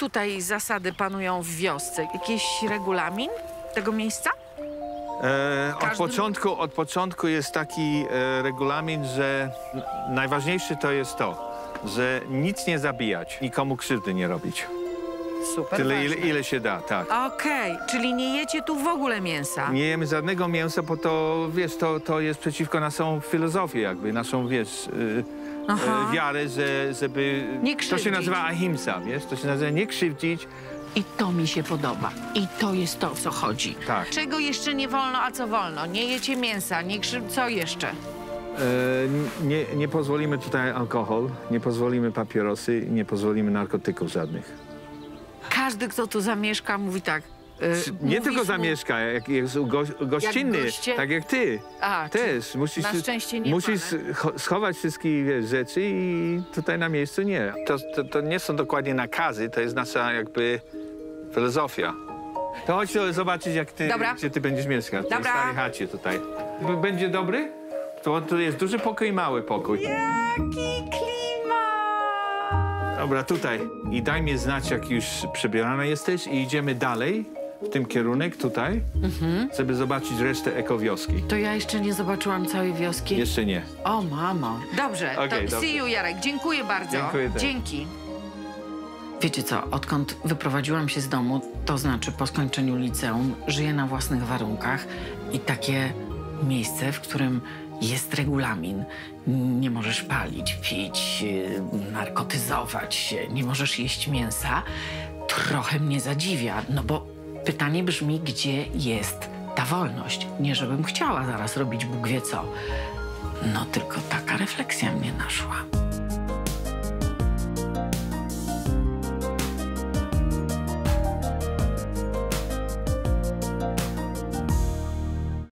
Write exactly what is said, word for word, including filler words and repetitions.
tutaj zasady panują w wiosce? Jakiś regulamin tego miejsca? E, od, Każdy... początku, od początku jest taki e, regulamin, że najważniejsze to jest to, że nic nie zabijać, nikomu krzywdy nie robić. Super Tyle, ile, ważne. ile się da, tak. Okej, czyli nie jecie tu w ogóle mięsa? Nie jemy żadnego mięsa, bo to, wiesz, to, to jest przeciwko naszą filozofię, jakby, naszą, wiesz, y, Aha. y, wiarę, że, żeby... Nie To się krzywdzić. nazywa ahimsa, wiesz, to się nazywa nie krzywdzić. I to mi się podoba. I to jest to, o co chodzi. Tak. Czego jeszcze nie wolno, a co wolno? Nie jecie mięsa, nie krzyw... Co jeszcze? E, nie, nie pozwolimy tutaj alkohol, nie pozwolimy papierosy, nie pozwolimy narkotyków żadnych. Każdy, kto tu zamieszka, mówi tak. Yy, Nie mówisz tylko mu- zamieszka, jak jest go, gościnny, Jak goście? tak jak ty. A, Też. Musisz, na szczęście nie musisz pane. cho- schować wszystkie, wiesz, rzeczy i tutaj na miejscu nie. To, to, to nie są dokładnie nakazy, to jest nasza jakby filozofia. To chodź to zobaczyć, jak ty, Dobra. gdzie ty będziesz mieszkać. W tej Dobra. starej chacie tutaj. B- Będzie dobry? To, to jest duży pokój i mały pokój. Jaki klimat! Dobra, tutaj. I daj mi znać, jak już przebierana jesteś i idziemy dalej w tym kierunek tutaj, Mhm. żeby zobaczyć resztę ekowioski. To ja jeszcze nie zobaczyłam całej wioski. Jeszcze nie. O, mamo. Dobrze, Okej, to dobrze. see you, Jarek. Dziękuję bardzo. Dziękuję też. Dzięki. Wiecie co, odkąd wyprowadziłam się z domu, to znaczy po skończeniu liceum, żyję na własnych warunkach i takie miejsce, w którym jest regulamin. Nie możesz palić, pić, yy, narkotyzować się, nie możesz jeść mięsa, trochę mnie zadziwia, no bo pytanie brzmi, gdzie jest ta wolność? Nie żebym chciała zaraz robić Bóg wie co, no tylko taka refleksja mnie naszła.